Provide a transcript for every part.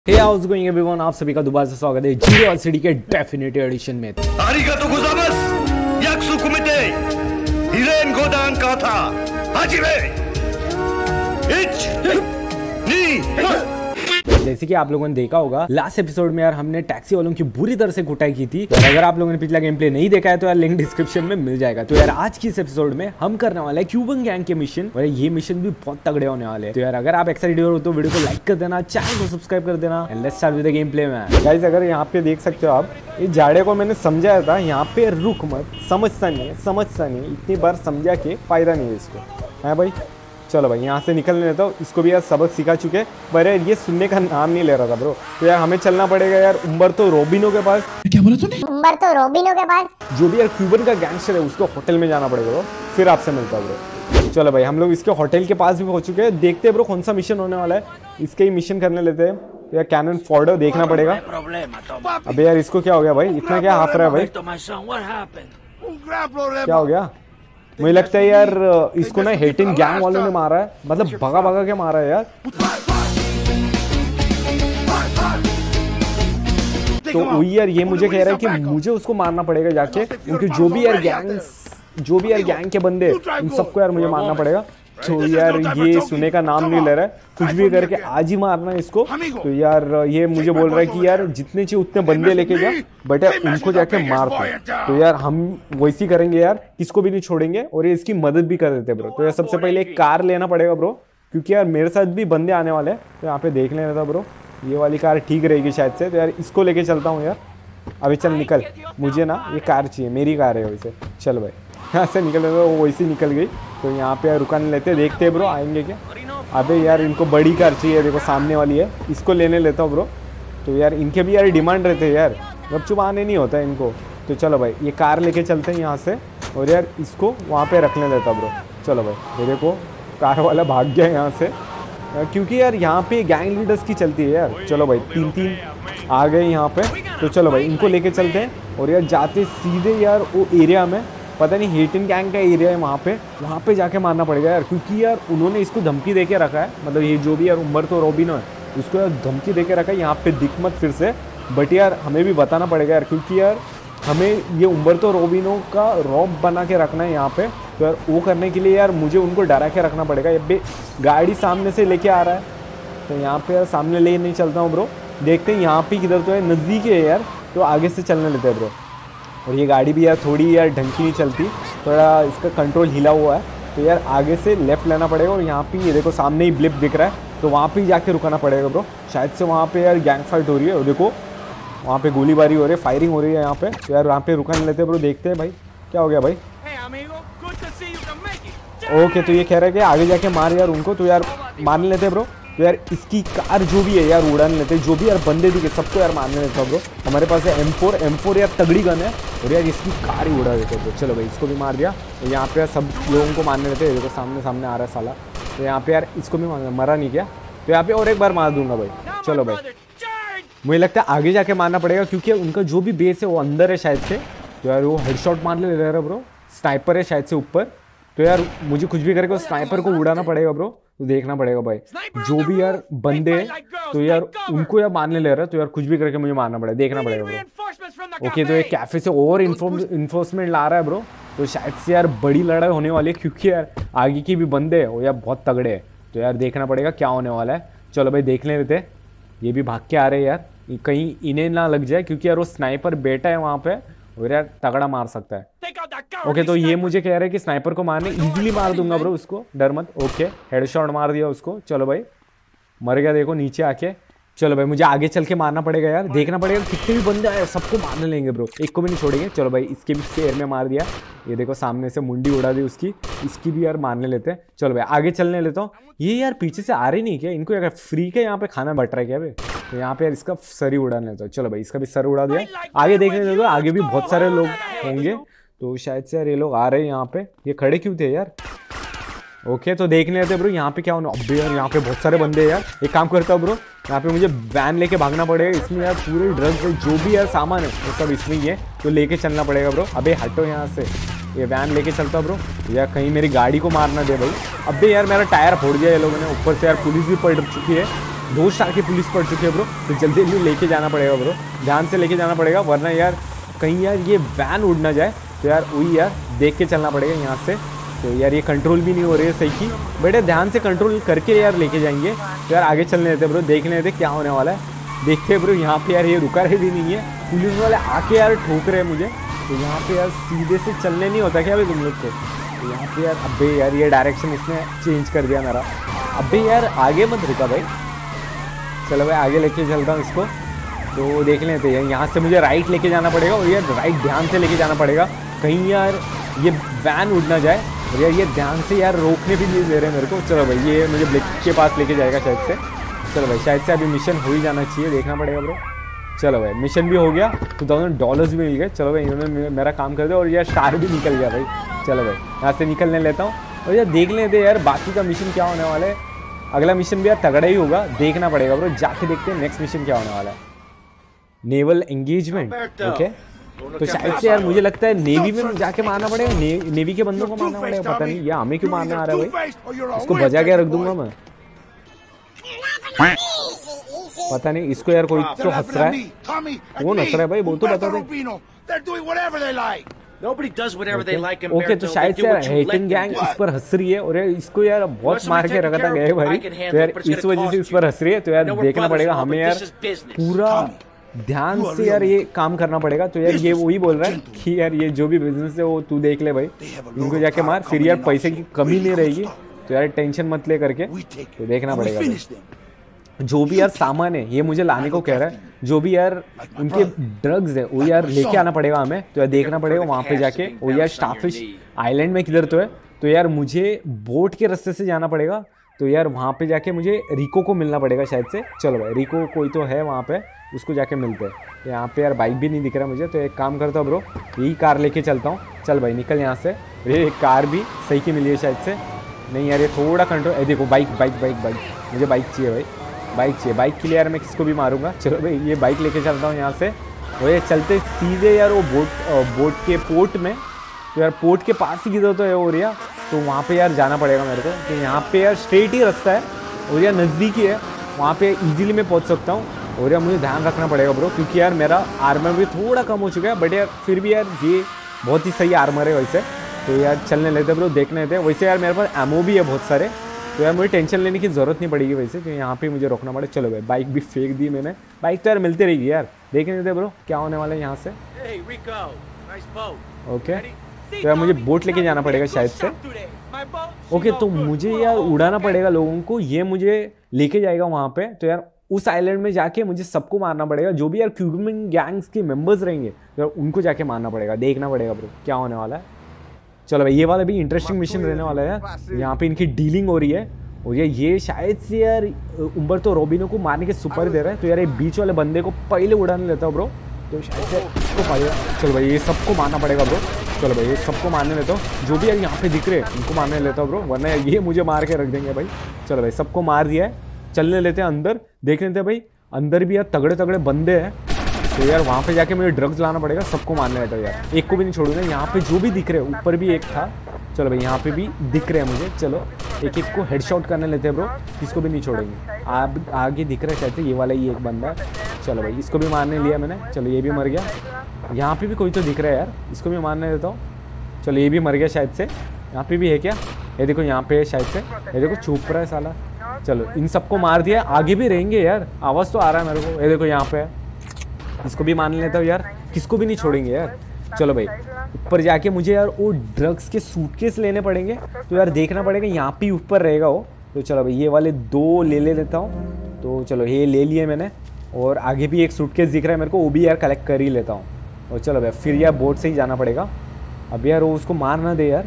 हे house going everyone, आप सभी का दोबारा से स्वागत है जीरो सिटी के डेफिनेटिव एडिशन में। आरिगातो गोजाइमासु याकसु कुमिते हिरेन गोदान काथा हाजिरे इच नी। जैसे कि आप लोगों ने देखा होगा लास्ट एपिसोड में यार हमने टैक्सी वालों की बुरी तरह से कुटाई की थी। और अगर आप लोगों ने पिछला गेम प्ले नहीं देखा है तो यार लिंक डिस्क्रिप्शन में मिल जाएगा। तो यार आज की इस एपिसोड में हम करने वाले हैं क्यूबन गैंग के मिशन, और ये मिशन भी बहुत तगड़े होने वाले हैं। तो यार अगर आप एक्साइटेड हो तो वीडियो को लाइक कर देना, चैनल को सब्सक्राइब कर देना and let's start with the game play में। गाइस अगर यहाँ पे देख सकते हो आप, इस जाड़े को मैंने समझाया था यहाँ पे रुक मत, समझता नहीं, इतनी बार समझा के फायदा नहीं है इसको, है भाई। चलो भाई यहाँ से निकलने देता हूँ इसको भी यार, सबक सिखा चुके पर यार ये सुनने का नाम नहीं ले रहा था ब्रो। तो यार हमें चलना पड़ेगा यार उम्बर्तो रोबिनो के पास। क्या बोला तूने? उम्बर्तो रोबिनो के पास? जो भी यार क्यूबन का गैंगस्टर है उसको होटल में जाना पड़ेगा ब्रो, फिर आपसे मिलता है ब्रो। चलो भाई हम लोग इसके होटल के पास भी पहुंच चुके हैं। देखते हैं ब्रो कौन सा मिशन होने वाला है, इसके ही मिशन करने लेते हैं। तो यार कैनन फॉर्डर देखना पड़ेगा। अबे यार इसको क्या हो गया भाई, इतना क्या हाफ रहा है भाई, क्या हो गया? मुझे लगता है यार इसको ना हेटिन गैंग वालों ने मारा है, मतलब भगा भगा के मारा है यार। तो वही यार ये मुझे कह रहा है कि मुझे उसको मारना पड़ेगा जाके, क्योंकि जो भी यार गैंग के बंदे इन सबको यार मुझे मारना पड़ेगा। तो यार ये सुने का नाम नहीं ले रहा है, कुछ भी करके आज ही मारना है इसको। तो यार ये मुझे बोल रहा है कि यार जितने चाहिए उतने बंदे लेके जा, बट यार उनको जाके मारते। तो यार हम वैसे ही करेंगे यार, किसको भी नहीं छोड़ेंगे और ये इसकी मदद भी कर देते ब्रो। तो यार सबसे पहले एक कार लेना पड़ेगा ब्रो, क्योंकि यार मेरे साथ भी बंदे आने वाले हैं। तो यहाँ पे देख लेना था ब्रो, ये वाली कार ठीक रहेगी शायद से। तो यार इसको लेके चलता हूँ यार। अभी चल निकल, मुझे ना ये कार चाहिए, मेरी कार है वैसे। चल भाई यहाँ से निकल रहे, वो वैसे निकल गई। तो यहाँ पे रुकाने लेते, देखते हैं ब्रो आएंगे क्या। अबे यार इनको बड़ी कार चाहिए, देखो सामने वाली है, इसको लेने लेता हूँ ब्रो। तो यार इनके भी यार डिमांड रहते हैं यार, गपचुप आने नहीं होता है इनको। तो चलो भाई ये कार लेके चलते हैं यहाँ से, और यार इसको वहाँ पे रखने देता ब्रो। चलो भाई ये देखो कार वाला भाग गया यहाँ से, क्योंकि यार यहाँ पे गैंग लीडर्स की चलती है यार। चलो भाई तीन आ गए यहाँ पे। तो चलो भाई इनको लेके चलते हैं, और यार जाते सीधे यार वो एरिया में, पता नहीं हेटिन गैंग का एरिया है वहाँ पे जाके मारना पड़ेगा यार, क्योंकि यार उन्होंने इसको धमकी दे के रखा है। मतलब ये जो भी यार उम्बर्तो रोबिनो है उसको यार धमकी दे के रखा है, यहाँ पे दिख मत फिर से। बट यार हमें भी बताना पड़ेगा यार, क्योंकि यार हमें ये उम्बर्तो रोबिनो का रॉब बना के रखना है यहाँ पे। तो यार वो करने के लिए यार मुझे उनको डरा के रखना पड़ेगा। ये गाड़ी सामने से लेके आ रहा है, तो यहाँ पे यार सामने ले नहीं चलता हूँ ब्रो। देखते हैं यहाँ पे किधर, तो है नज़दीक है यार, तो आगे से चलने लेते हैं ब्रो। और ये गाड़ी भी यार थोड़ी यार ढंग की नहीं चलती, थोड़ा इसका कंट्रोल हिला हुआ है। तो यार आगे से लेफ्ट लेना पड़ेगा, और यहाँ पे ये देखो सामने ही ब्लिप दिख रहा है, तो वहाँ पे जाके रुकाना पड़ेगा ब्रो। शायद से वहाँ पे यार गैंग फाइट हो रही है, और देखो वहाँ पे गोलीबारी हो रही है, फायरिंग हो रही है यहाँ पे। तो यार वहाँ पे रुकाने लेते हैं ब्रो, देखते हैं भाई क्या हो गया भाई। ओके तो ये कह रहा है कि आगे जाके मार यार उनको, तो यार मान लेते हैं ब्रो। तो यार इसकी कार जो भी है यार उड़ाने लेते हैं, जो भी यार बंदे दिखे सबको यार मारने लेता ब्रो। हमारे पास है M4 यार तगड़ी गन है, और यार इसकी कार ही उड़ा देते हैं। चलो भाई इसको भी मार दिया, और यहाँ पे यार सब लोगों को मारने लेते हैं। देखो सामने आ रहा है साला, तो यहाँ पे यार इसको भी मरा नहीं क्या, तो यहाँ पे और एक बार मार दूंगा भाई। चलो भाई मुझे लगता है आगे जाके मारना पड़ेगा, क्योंकि उनका जो भी बेस है वो अंदर है शायद से। तो यार वो हेडशॉट मार ले रहा है ब्रो, स्नाइपर है शायद से ऊपर। तो यार मुझे कुछ भी करके उस स्नाइपर को उड़ाना पड़ेगा ब्रो। तो देखना पड़ेगा भाई जो भी यार बंदे हैं, तो यार उनको यार मारने ले रहा है। तो यार कुछ भी करके मुझे मारना पड़ेगा, देखना पड़ेगा ब्रो। ओके तो एक कैफे से और इन्फोर्समेंट ला रहा है ब्रो, तो शायद से यार बड़ी लड़ाई होने वाली है, क्योंकि यार आगे की भी बंदे हैं वो यार बहुत तगड़े हैं। तो यार देखना पड़ेगा क्या होने वाला है। चलो भाई देख लेते हैं, ये भी भाग के आ रहे हैं यार, कहीं इन्हें ना लग जाए, क्योंकि यार वो स्नाइपर बेटा है वहाँ पे, और यार तगड़ा मार सकता है। ओके तो ये मुझे कह रहा है कि स्नाइपर को मारने इजीली मार दूंगा ब्रो, उसको डर मत। ओके हेडशॉट मार दिया उसको, चलो भाई मर गया देखो नीचे आके। चलो भाई मुझे आगे चल के मारना पड़ेगा यार, देखना पड़ेगा कितने भी बंदे आए सबको मारने लेंगे ब्रो, एक को भी नहीं छोड़ेंगे। चलो भाई इसके भी पैर में मार दिया, ये देखो सामने से मुंडी उड़ा दी उसकी, इसकी भी यार मारने लेते हैं। चलो भाई आगे चलने लेता हूँ। ये यार पीछे से आ रही नहीं क्या, इनको यार फ्री के यहाँ पे खाना बट रहा है क्या भाई। तो यहाँ पे यार इसका सर ही उड़ा लेता हूँ। चलो भाई इसका भी सर उड़ा दिया। आगे देखने देते, आगे भी बहुत सारे लोग होंगे, तो शायद से यार ये लोग आ रहे हैं यहाँ पे। ये खड़े क्यों थे यार। ओके तो देख लेते ब्रो यहाँ पे क्या होना। अबे यार यहाँ पे बहुत सारे बंदे हैं यार, एक काम करता हूँ ब्रो, यहाँ पे मुझे वैन लेके भागना पड़ेगा। इसमें यार पूरे ड्रग्स जो भी यार सामान है वो सब इसमें ही है, तो लेके चलना पड़ेगा ब्रो। अबे हटो यहाँ से, ये वैन लेके चलता ब्रो, या कहीं मेरी गाड़ी को मारना दे भाई। अबे यार मेरा टायर फोड़ दिया ये लोगों ने, ऊपर से यार पुलिस भी पड़ चुकी है। 2 स्टार की पुलिस पड़ चुकी है ब्रो, तो जल्दी जल्दी लेके जाना पड़ेगा ब्रो, ध्यान से लेके जाना पड़ेगा, वरना यार कहीं यार ये वैन उड़ ना जाए। तो यार वही यार देख के चलना पड़ेगा यहाँ से। तो यार ये कंट्रोल भी नहीं हो रही है सही की, बेटे ध्यान से कंट्रोल करके यार लेके जाएंगे। तो यार आगे चलने देते ब्रो, देख लेते क्या होने वाला है। देखते ब्रो यहाँ पे यार ये रुका रहे भी नहीं है, पुलिस वाले आके यार ठोक रहे हैं मुझे। तो यहाँ पे यार सीधे से चलने नहीं होता क्या भाई तुम लोग को। तो यहाँ पे यार अबे यार ये डायरेक्शन इसने चेंज कर दिया मेरा। अबे यार आगे मत रुका भाई, चलो भाई आगे लेके चलता हूँ इसको। तो देख लेते हैं यहाँ से मुझे राइट लेके जाना पड़ेगा, और यार राइट ध्यान से लेके जाना पड़ेगा, कहीं यार ये वैन उड़ ना जाए। और यार ये ध्यान से यार रोकने भी नहीं दे रहे मेरे को। चलो भाई ये मुझे ब्लिक के पास लेके जाएगा शायद से। चलो भाई शायद से अभी मिशन हो ही जाना चाहिए, देखना पड़ेगा ब्रो। चलो भाई मिशन भी हो गया, $2000 भी मिल गए। चलो भाई इन्होंने मेरा काम कर दिया, और यार स्टार भी निकल गया भाई। चलो भाई यहाँ से निकलने लेता हूँ, और यार देख लेते यार बाकी का मिशन क्या होने वाला है। अगला मिशन भी यार तगड़ा ही होगा, देखना पड़ेगा ब्रो, जाके देखते हैं नेक्स्ट मिशन क्या होने वाला है। Naval engagement, okay. तो शायद से यार मुझे लगता है नेवी में जाके मारना पड़ेगा, नेवी के बंदों को मारना पड़ेगा, पता नहीं यार हमें क्यों मारने आ रहा है भाई। इसको बजा के रख दूंगा मैं, पता नहीं इसको यार कोई तो हंस रहा है। कौन हंस रहा है भाई वो तो बता दे। ओके तो शायद से यार हेटिंग गैंग इस पर हंस रही है, और यार इसको यार बहुत मार के रखा था गए भाई। तो यार इस वजह से इस पर हंस रही है। तो यार देखना पड़ेगा हमें यार पूरा ध्यान से यार ये काम करना पड़ेगा। तो यार ये वही बोल रहा है कि यार ये जो भी बिजनेस है वो तू देख ले भाई, इनको जाके मार, फिर यार पैसे की कमी नहीं रहेगी। तो यार टेंशन मत ले करके, तो देखना पड़ेगा। जो भी यार सामान है ये मुझे लाने को कह रहा है, जो भी यार उनके ड्रग्स है वो यार लेके आना पड़ेगा हमें। तो यार देखना पड़ेगा वहाँ पे जाके, वो यार स्टारफिश आइलैंड में किधर तो है। तो यार मुझे बोट के रास्ते से जाना पड़ेगा। तो यार वहाँ पे जाके मुझे रिको को मिलना पड़ेगा शायद से। चलो भाई रिको कोई तो है वहाँ पे, उसको जाके मिलते हैं। तो यहाँ पे यार बाइक भी नहीं दिख रहा मुझे, तो एक काम करता हूँ ब्रो, यही कार लेके चलता हूँ। चल भाई निकल यहाँ से। ये कार भी सही की मिली है शायद से, नहीं यार ये थोड़ा कंट्रोल। देखो बाइक बाइक बाइक बाइक, मुझे बाइक चाहिए भाई, बाइक चाहिए। बाइक के लिए यार मैं किसको भी मारूंगा। चलो भाई ये बाइक लेके चलता हूँ यहाँ से। और ये चलते सीधे यार वो बोट के पोर्ट में। तो यार पोर्ट के पास ही किधर तो है ओरिया, तो वहाँ पे यार जाना पड़ेगा मेरे को। तो यहाँ पे यार स्ट्रेट ही रास्ता है, ओरिया नज़दीक ही है, वहाँ पे इजीली मैं पहुँच सकता हूँ। और यार मुझे ध्यान रखना पड़ेगा ब्रो, क्योंकि यार मेरा आर्मर भी थोड़ा कम हो चुका है, बट यार फिर भी यार ये बहुत ही सही आर्मर है वैसे। तो यार चलने लेते ब्रो, देखने लेते। वैसे यार मेरे पास एमओ भी है बहुत सारे, तो यार मुझे टेंशन लेने की ज़रूरत नहीं पड़ेगी वैसे। तो यहाँ पे मुझे रोकना पड़े। चलो भाई बाइक भी फेंक दी मैंने, बाइक तो यार मिलती रहेगी यार, देखने देते ब्रो क्या होने वाला है यहाँ से। ओके तो यार मुझे बोट लेके जाना पड़ेगा शायद से। ओके तो मुझे यार उड़ाना पड़ेगा लोगों को, ये मुझे लेके जाएगा वहाँ पे। तो यार उस आइलैंड में जाके मुझे सबको मारना पड़ेगा, जो भी यार क्यूबन गैंग्स के मेंबर्स रहेंगे तो यार उनको जाके मारना पड़ेगा, देखना पड़ेगा ब्रो क्या होने वाला है। चलो भाई ये वाला भी इंटरेस्टिंग मिशन रहने वाला है यार। यहाँ पे इनकी डीलिंग हो रही है, और ये शायद से यार उम्बर्तो रोबिनो को मारने के सुपर दे रहा है। तो यार ये बीच वाले बंदे को पहले उड़ाने लेता हूँ ब्रो, तो शायद से इसको पाएगा। चलो भाई ये सबको मारना पड़ेगा ब्रो, चलो भाई ये सबको मारने लेता हूँ, जो भी यार यहाँ पे दिख रहे हैं उनको मारने लेता हूँ ब्रो, वरना ये मुझे मार के रख देंगे भाई। चलो भाई सबको मार दिया है, चलने लेते हैं अंदर, देख लेते हैं भाई अंदर भी यार तगड़े तगड़े बंदे हैं। तो यार वहाँ पे जाके मुझे ड्रग्स लाना पड़ेगा, सबको मारने लेता हूँ यार, एक को भी नहीं छोड़ूंगा। यहाँ पे जो भी दिख रहे हैं, ऊपर भी एक था, चलो भाई यहाँ पे भी दिख रहे हैं मुझे। चलो एक एक को हेडशॉट करने लेते हैं ब्रो, इसको भी नहीं छोड़ेंगे। आगे दिख रहा है शायद से ये वाला ही एक बंदा है। चलो भाई इसको भी मारने लिया मैंने, चलो ये भी मर गया। यहाँ पे भी कोई तो दिख रहा है यार, इसको भी मारने देता हूँ। चलो ये भी मर गया शायद से। यहाँ पे भी है क्या, ये देखो यहाँ पे है शायद से, ये देखो छुप रहा है साला। चलो इन सबको मार दिया, आगे भी रहेंगे यार, आवाज़ तो आ रहा है मेरे को। ये देखो यहाँ पे है, इसको भी मान लेता हूँ यार, किसको भी नहीं छोड़ेंगे यार। चलो भाई ऊपर जाके मुझे यार वो ड्रग्स के सूटकेस लेने पड़ेंगे, तो यार देखना पड़ेगा यहाँ पे ऊपर रहेगा वो। तो चलो भाई ये वाले 2 ले लेता हूँ। तो चलो ये ले लिए मैंने, और आगे भी एक सूटकेस दिख रहा है मेरे को, वो भी यार कलेक्ट कर ही लेता हूँ। और चलो भाई फिर यार बोट से ही जाना पड़ेगा। अब यार वो उसको मार ना दे यार,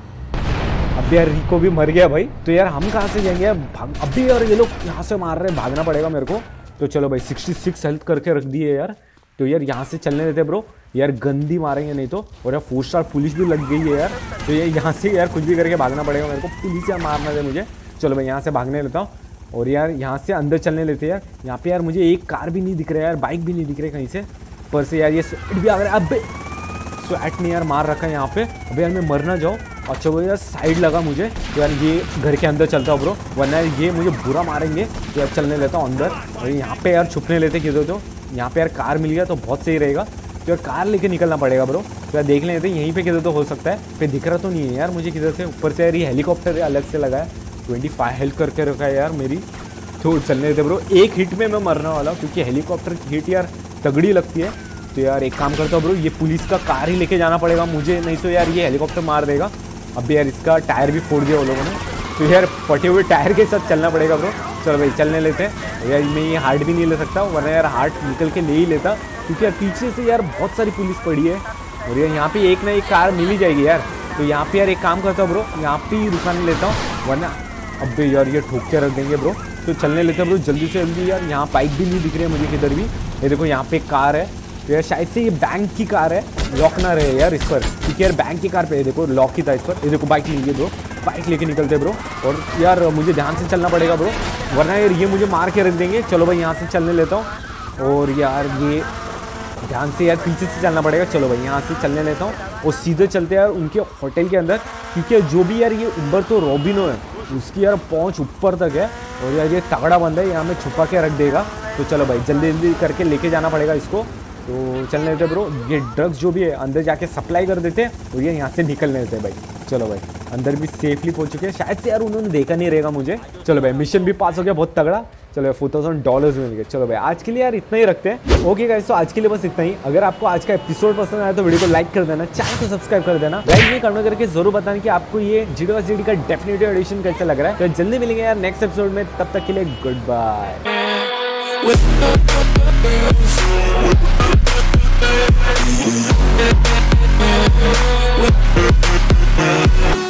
अब यार रिको भी मर गया भाई। तो यार हम कहाँ से जाएंगे यार, अभी यार ये लोग यहाँ से मार रहे हैं, भागना पड़ेगा मेरे को। तो चलो भाई 66 हेल्थ करके रख दिए यार। तो यार यहाँ से चलने देते ब्रो, यार गंदी मारेंगे नहीं तो। और यार 4 स्टार पुलिस भी लग गई है यार, तो ये यहाँ से यार कुछ भी करके भागना पड़ेगा मेरे को, पुलिस यार मारना दे मुझे। चलो भाई यहाँ से भागने लेता हूँ, और यार यहाँ से अंदर चलने लेते यार। यहाँ पे यार मुझे एक कार भी नहीं दिख रहा है यार, बाइक भी नहीं दिख रही कहीं से, पर से यार ये स्वेट भी आ रहा है। अब स्वेट ने यार मार रखा है यहाँ पे। अभी यार मैं मर ना जाऊँ, अच्छा वो यार साइड लगा मुझे, तो यार ये घर के अंदर चलता हूँ ब्रो, वरना ये मुझे बुरा मारेंगे। तो यार चलने लेता हूँ अंदर, और यहाँ पे यार छुपने लेते किधर, तो यहाँ पे यार कार मिल गया तो बहुत सही रहेगा। तो यार कार लेके निकलना पड़ेगा ब्रो। तो यार देख लेते यहीं पे किधर तो हो सकता है, फिर दिख रहा तो नहीं है यार मुझे किधर से। ऊपर से यार ये हेलीकॉप्टर अलग से लगा है, 25 हेल्थ करके रखा है यार मेरी। तो चलने देते ब्रो, एक हिट में मैं मरने वाला हूँ क्योंकि हेलीकॉप्टर की हिट यार तगड़ी लगती है। तो यार एक काम करता हूँ ब्रो, ये पुलिस का कार ही लेके जाना पड़ेगा मुझे, नहीं तो यार ये हेलीकॉप्टर मार देगा। अब यार इसका टायर भी फोड़ दिया वो लोगों ने, तो यार फटे हुए टायर के साथ चलना पड़ेगा ब्रो। चलो भाई चलने लेते हैं। यार मैं ये हार्ट भी नहीं ले सकता, वरना यार हार्ट निकल के ले ही लेता, क्योंकि यार पीछे से यार बहुत सारी पुलिस पड़ी है, और यार यहाँ पे एक ना एक कार मिल ही जाएगी यार। तो यहाँ पे यार एक काम करता हूँ ब्रो, यहाँ पे ही रुकाने लेता हूँ, वरना अब यार ये ठोक के रख देंगे ब्रो। तो चलने लेते हैं ब्रो जल्दी से जल्दी। यार यहाँ बाइक भी नहीं दिख रही है मुझे किधर भी। ये देखो यहाँ पे एक कार है, तो यार शायद से ये बैंक की कार है, लॉक ना रहे यार इस पर, क्योंकि यार बैंक की कार पे देखो लॉक ही था इस पर। ये देखो बाइक लीजिए ब्रो, बाइक लेके निकलते ब्रो, और यार मुझे ध्यान से चलना पड़ेगा ब्रो, वरना यार ये मुझे मार के रख देंगे। चलो भाई यहाँ से चलने लेता हूँ, और यार ये ध्यान से यार पीछे से चलना पड़ेगा। चलो भाई यहाँ से चलने लेता हूँ, और सीधे चलते यार उनके होटल के अंदर, क्योंकि जो भी यार ये उम्बर्तो रोबिनो है उसकी यार पहुँच ऊपर तक है, और यार ये तगड़ा बंदा है, यहाँ में छुपा के रख देगा। तो चलो भाई जल्दी जल्दी करके लेके जाना पड़ेगा इसको। तो चलने देते ब्रो, ये ड्रग्स जो भी है अंदर जाके सप्लाई कर देते हैं, और ये यहाँ से निकलने देते हैं भाई। चलो भाई अंदर भी सेफली पहुंच चुके हैं, शायद से यार उन्होंने देखा नहीं रहेगा मुझे। चलो भाई मिशन भी पास हो गया, बहुत तगड़ा। चलो $4000 मिल गए। चलो भाई आज के लिए यार इतना ही रखते हैं। ओके गाइस, तो आज के लिए बस इतना ही। अगर आपको आज का एपिसोड पसंद आया तो वीडियो को लाइक कर देना, चैनल को सब्सक्राइब कर देना, लाइक नहीं कमेंट करके जरूर बताना कि आपको ये GD का डेफिनेटिव एडिशन कैसे लग रहा है। तो जल्दी मिलेंगे यार नेक्स्ट एपिसोड में, तब तक के लिए गुड बाय।